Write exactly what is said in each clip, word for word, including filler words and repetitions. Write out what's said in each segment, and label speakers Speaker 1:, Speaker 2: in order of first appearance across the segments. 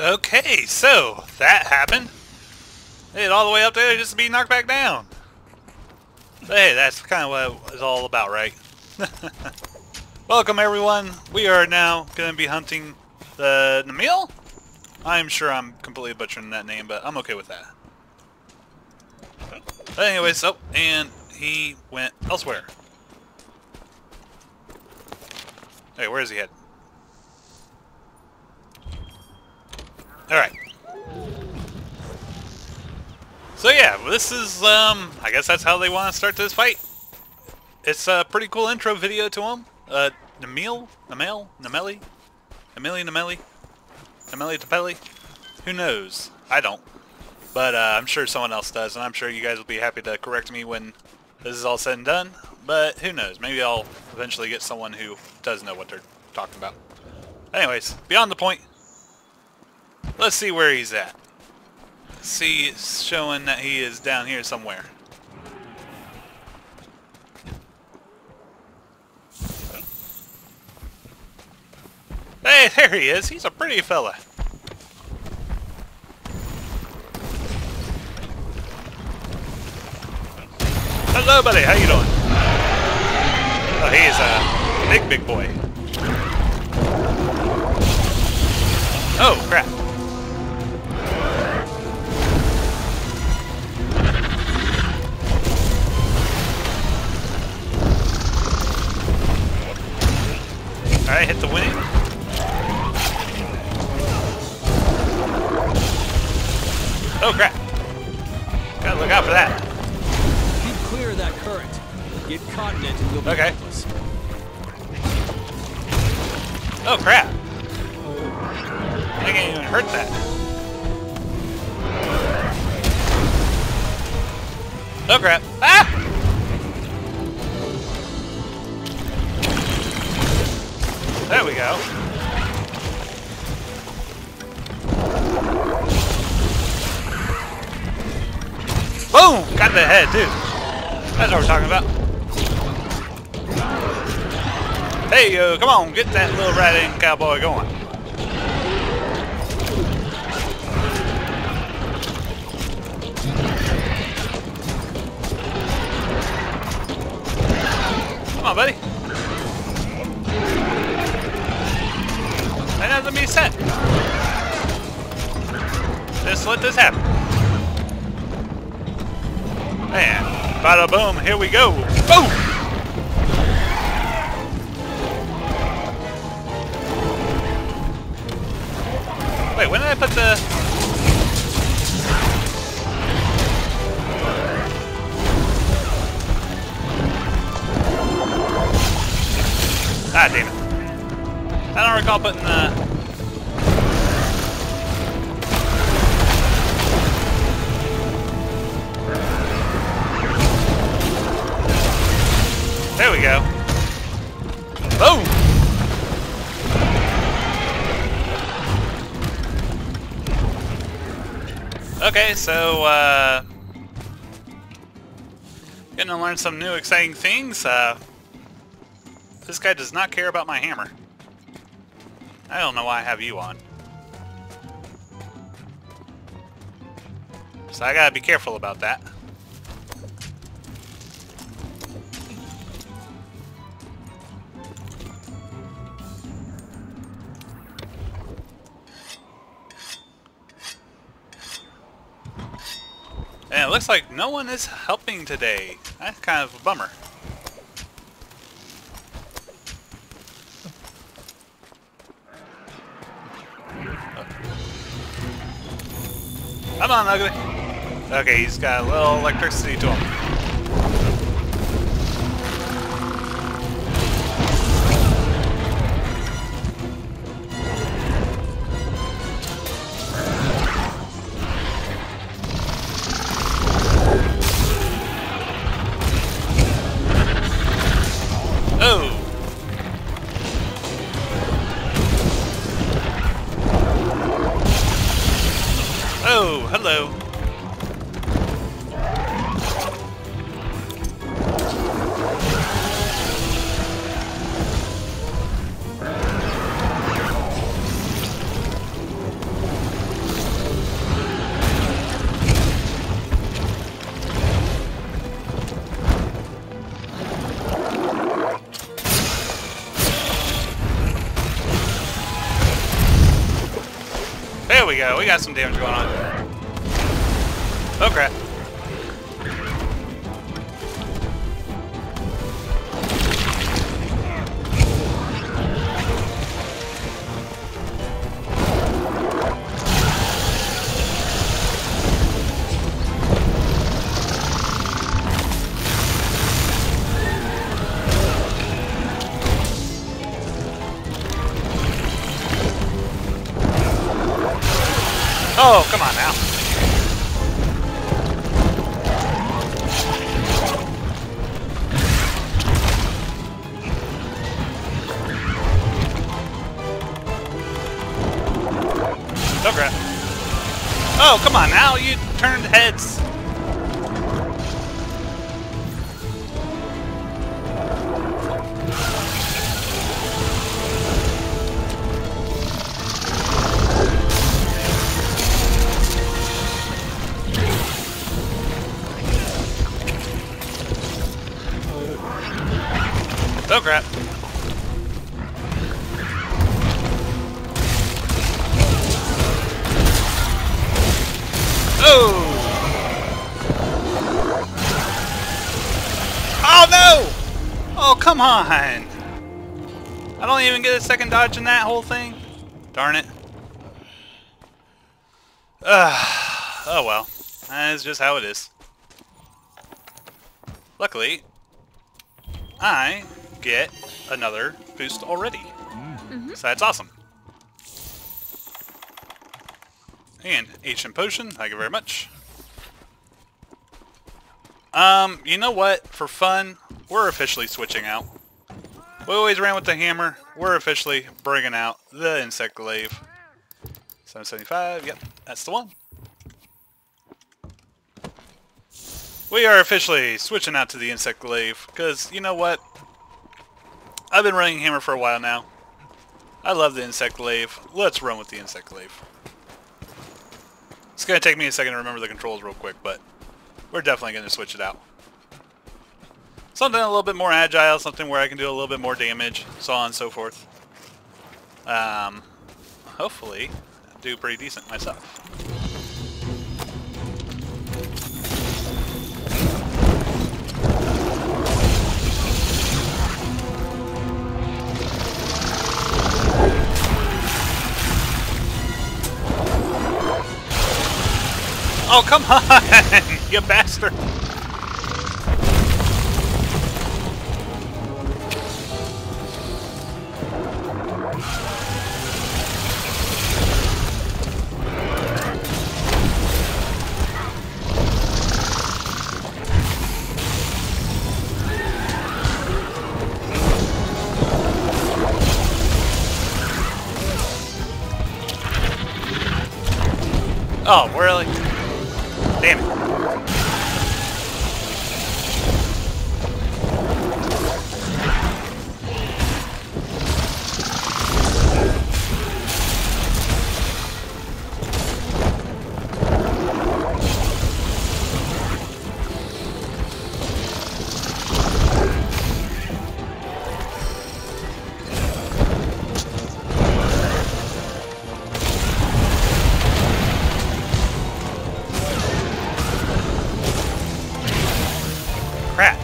Speaker 1: Okay, so that happened. Made it all the way up there just to be knocked back down. But hey, that's kind of what it's all about, right? Welcome everyone. We are now going to be hunting the Namielle. I'm sure I'm completely butchering that name, but I'm okay with that. But anyways, oh, and he went elsewhere. Hey, where is he headed? Alright. So yeah, this is, um, I guess that's how they want to start this fight. It's a pretty cool intro video to him. Uh, Namielle? Namielle? Namielle? Namielle? Namielle? Namielle Tapelli? Who knows? I don't. But uh, I'm sure someone else does, and I'm sure you guys will be happy to correct me when this is all said and done. But who knows? Maybe I'll eventually get someone who does know what they're talking about. Anyways, beyond the point. Let's see where he's at. See, it's showing that he is down here somewhere. Hey, there he is. He's a pretty fella. Hello, buddy. How you doing? Oh, he is a big, big boy. Oh, crap. Alright, hit the winning. Oh crap. Gotta look out for that.
Speaker 2: Keep clear of that current. Get caught in it and you'll be
Speaker 1: okay.
Speaker 2: helpless.
Speaker 1: Oh crap. I can't even hurt that. Oh crap. Ah! There we go. Boom! Got the head, too. That's what we're talking about. Hey, yo, come on, get that little rat-in cowboy going. Come on, buddy. That doesn't be set. Just let this happen. Man, bada boom, here we go. Boom! Wait, when did I put the... Ah, damn it. I don't recall putting the... There we go. Boom! Okay, so, uh... gonna learn some new exciting things. Uh... This guy does not care about my hammer. I don't know why I have you on. So I gotta be careful about that. And it looks like no one is helping today. That's kind of a bummer. Come on, ugly. Okay, he's got a little electricity to him. Oh! Oh, hello. There we go. We got some damage going on. Oh crap. Oh, come on now. Okay. Oh, come on now. You turned heads. Oh crap. Oh! Oh no! Oh come on! I don't even get a second dodge in that whole thing. Darn it. Uh, oh well. That's just how it is. Luckily, I get another boost already. Mm-hmm. So that's awesome. And ancient potion, thank you very much. Um, you know what? For fun, we're officially switching out. We always ran with the hammer. We're officially bringing out the insect glaive. seven seventy-five, yep, that's the one. We are officially switching out to the insect glaive, because you know what? I've been running hammer for a while now. I love the insect glaive. Let's run with the insect glaive. It's going to take me a second to remember the controls real quick, but we're definitely going to switch it out. Something a little bit more agile, something where I can do a little bit more damage, so on and so forth. Um, hopefully, do pretty decent myself. Oh, come on! You bastard! Oh, really? Damn it. Crap.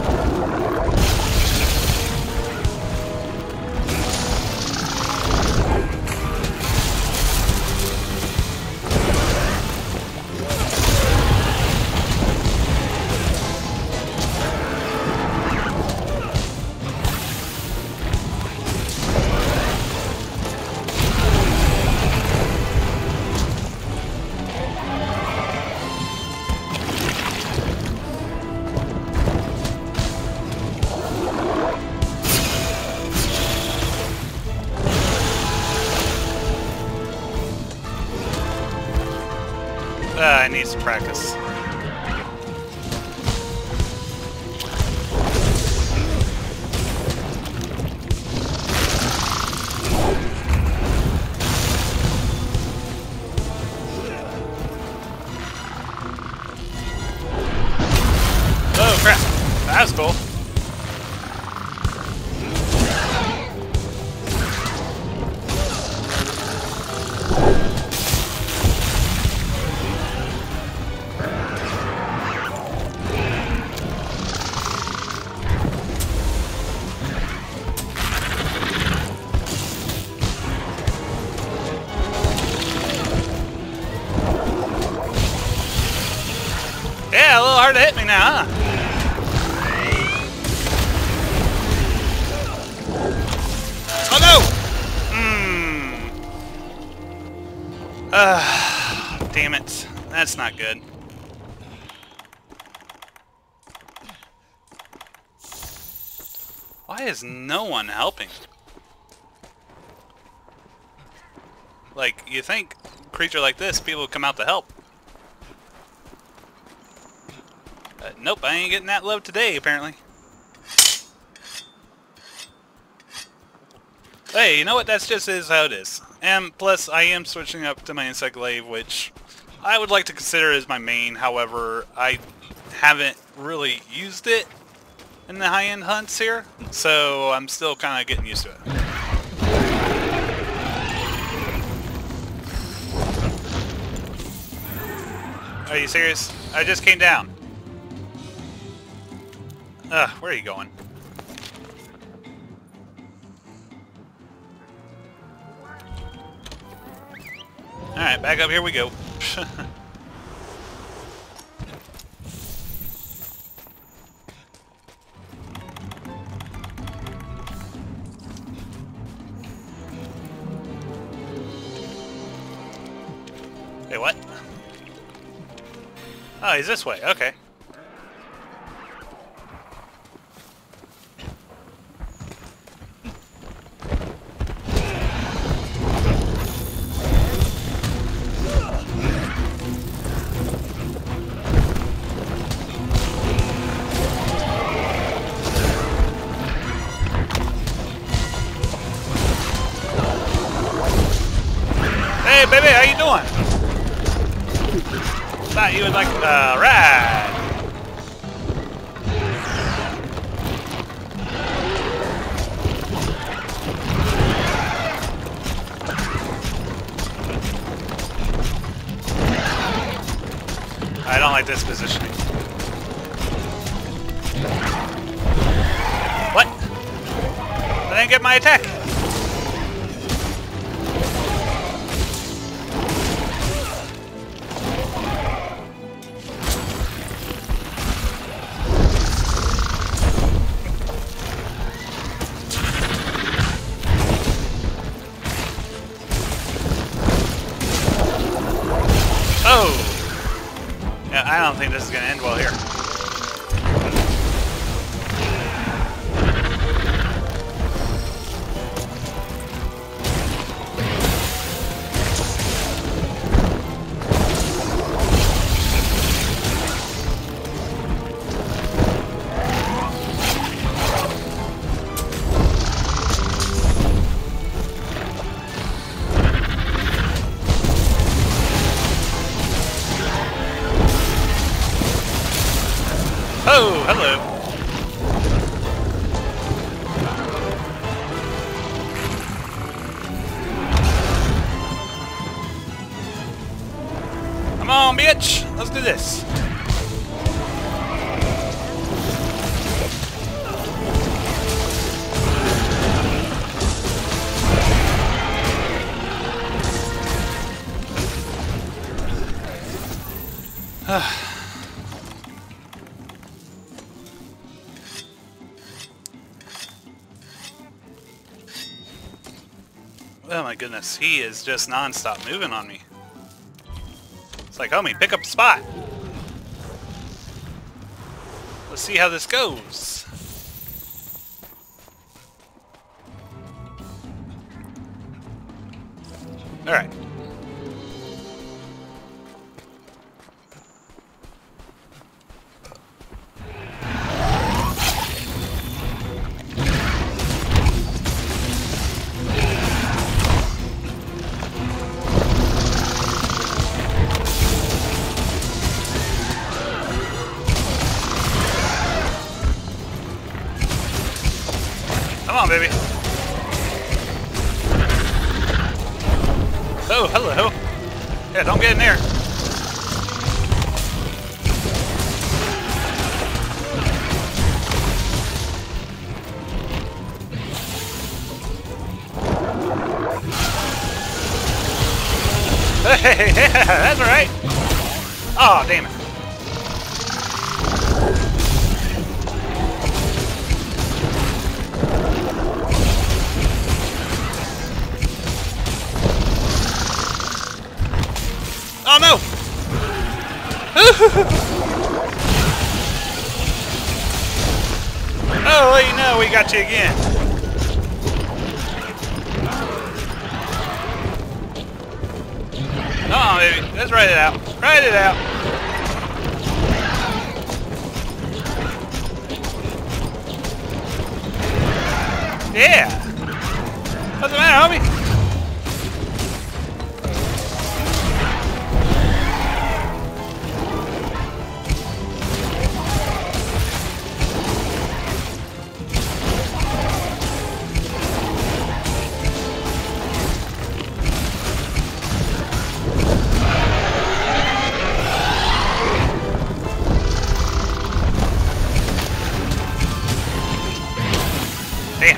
Speaker 1: Uh, I need some practice. Oh crap! That's cool. hard to hit me now, huh? Oh no! Mmm. Ah, damn it. That's not good. Why is no one helping? Like, you think a creature like this, people would come out to help. Uh, nope, I ain't getting that love today, apparently. Hey, you know what? That's just is how it is. And plus, I am switching up to my insect glaive, which I would like to consider as my main. However, I haven't really used it in the high-end hunts here, so I'm still kind of getting used to it. Are you serious? I just came down. Ugh, where are you going? Alright, back up here we go. Hey, what? Oh, he's this way. Okay. Hey, baby, how you doing? Thought you would like, uh, ride. I don't like this positioning. What? I didn't get my attack. Oh! Yeah, I don't think this is gonna end well here. Oh, hello. Come on, bitch. Let's do this. Oh my goodness, he is just non-stop moving on me. It's like, homie, pick up a spot. Let's see how this goes. Alright. Come on, baby. Oh, hello. Yeah, don't get in there. Hey, yeah, that's all right. Oh, damn it. Oh no! Oh, well, you know, we got you again. Come on, baby. Let's write it out. Write it out. Yeah. What's the matter, homie? Damn.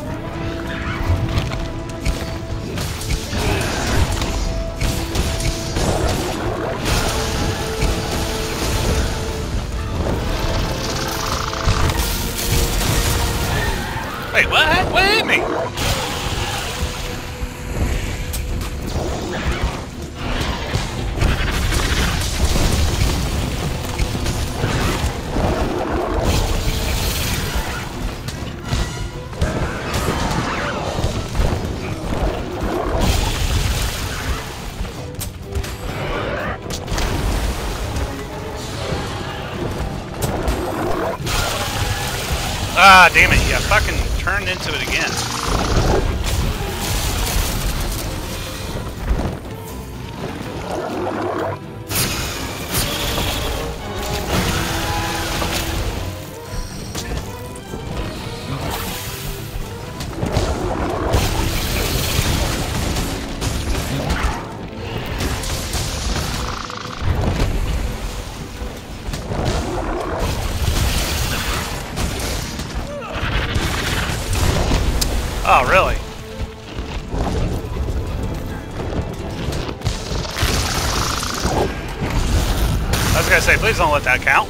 Speaker 1: Wait, what? What hit me? Ah, damn it, you fucking turned into it again. Oh, really? I was gonna say, please don't let that count.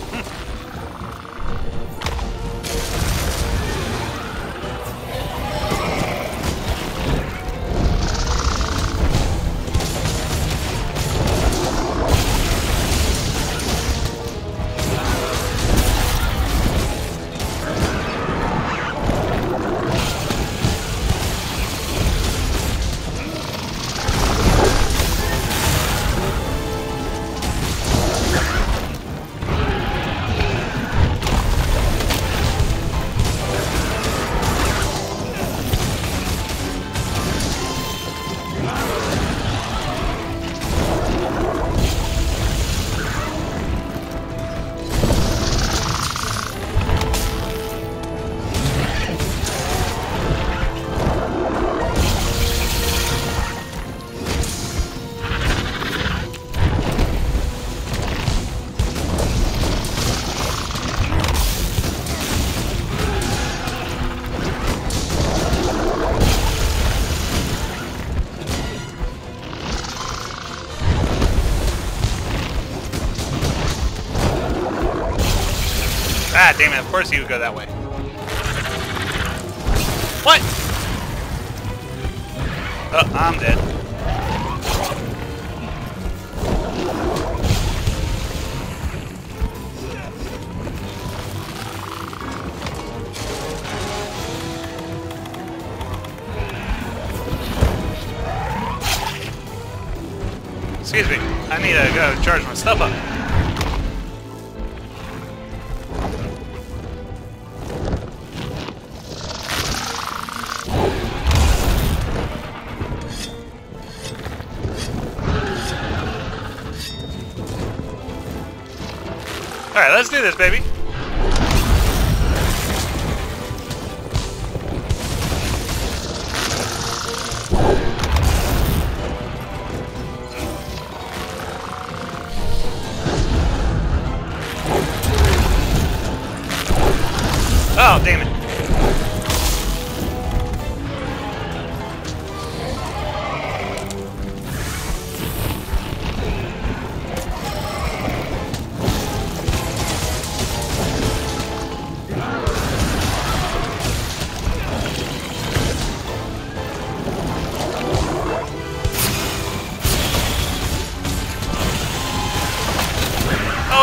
Speaker 1: Ah, damn it, of course he would go that way. What? Oh, I'm dead. Excuse me, I need to go charge my stuff up. Alright, let's do this, baby. Oh, damn it.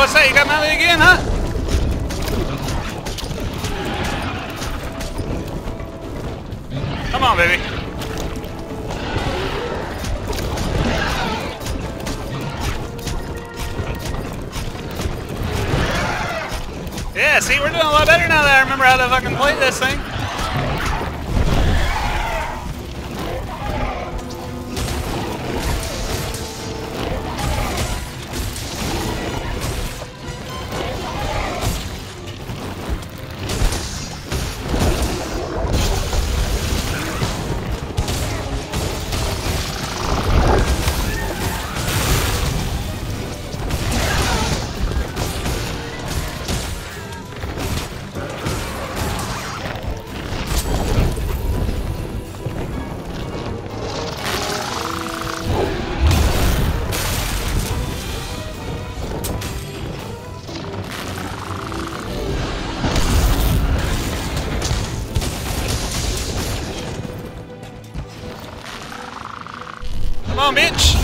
Speaker 1: what's that? You got Namielle again, huh? Come on, baby. Yeah, see, we're doing a lot better now that I remember how to fucking play this thing. Come on, bitch!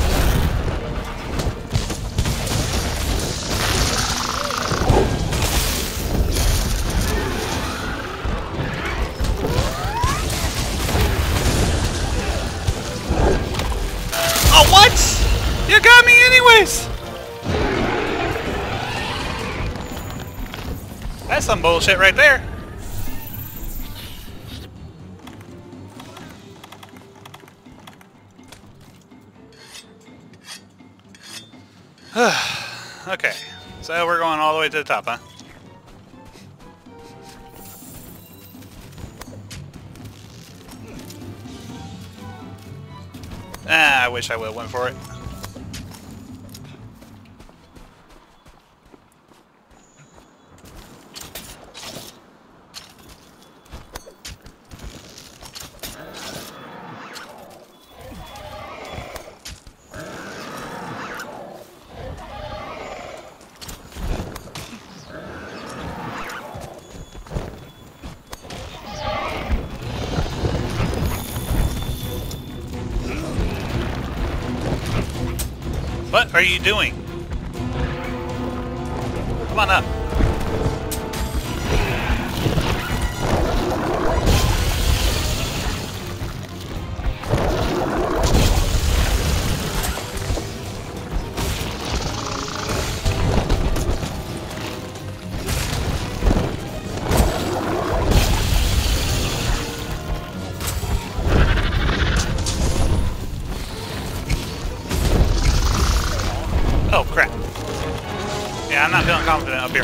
Speaker 1: Oh, what? You got me anyways! That's some bullshit right there. Okay, so we're going all the way to the top, huh? Ah, I wish I would have went for it. What are you doing? Come on up. Oh, crap. Yeah, I'm not feeling confident up here.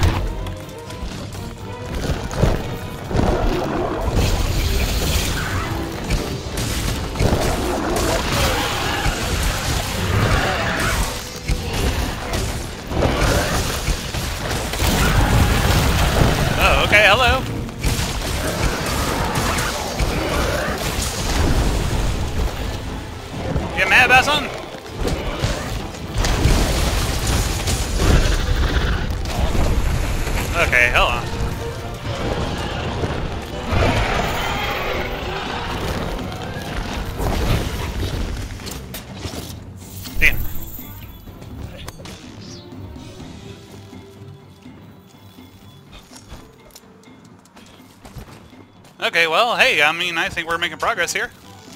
Speaker 1: Oh, okay, hello. Get mad about something? Okay, hold on. Damn. Okay, well, hey, I mean, I think we're making progress here.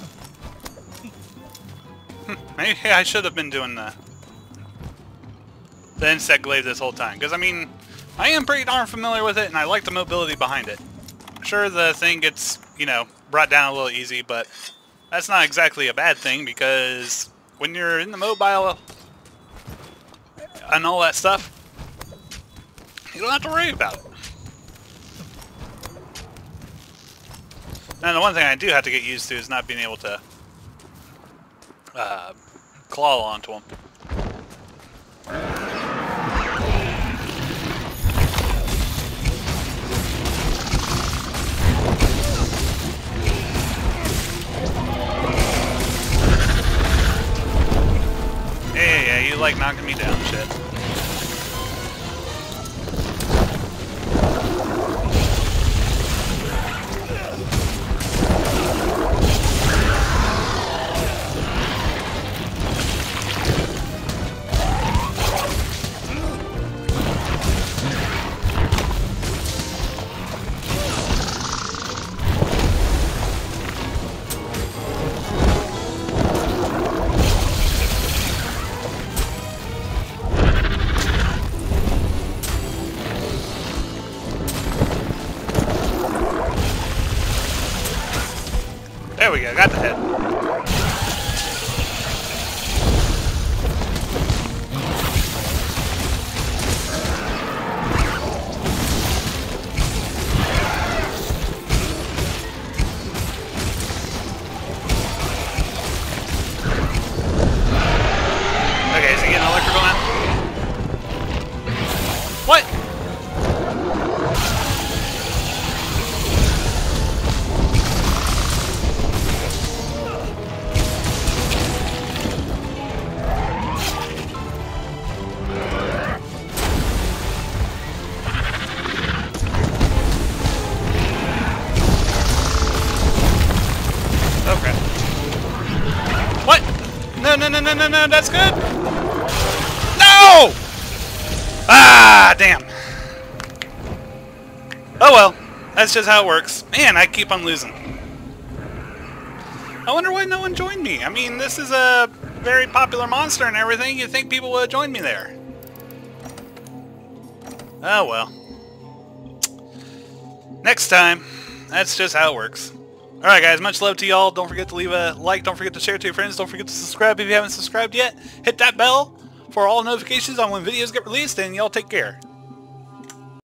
Speaker 1: Maybe I should have been doing the, the insect glaive this whole time, because, I mean, I am pretty darn familiar with it, and I like the mobility behind it. Sure, the thing gets, you know, brought down a little easy, but that's not exactly a bad thing, because when you're in the mobile and all that stuff, you don't have to worry about it. Now, the one thing I do have to get used to is not being able to uh, claw onto them. Yeah, yeah, you like knocking me down, shit. got the head. Okay, is he getting electrical now? What? Okay. What? No, no, no, no, no, no, that's good. No! Ah, damn. Oh well, that's just how it works. Man, I keep on losing. I wonder why no one joined me. I mean, this is a very popular monster and everything. You'd think people would have joined me there. Oh well. Next time. That's just how it works. Alright guys, much love to y'all. Don't forget to leave a like. Don't forget to share it to your friends. Don't forget to subscribe if you haven't subscribed yet. Hit that bell for all notifications on when videos get released, and y'all take care.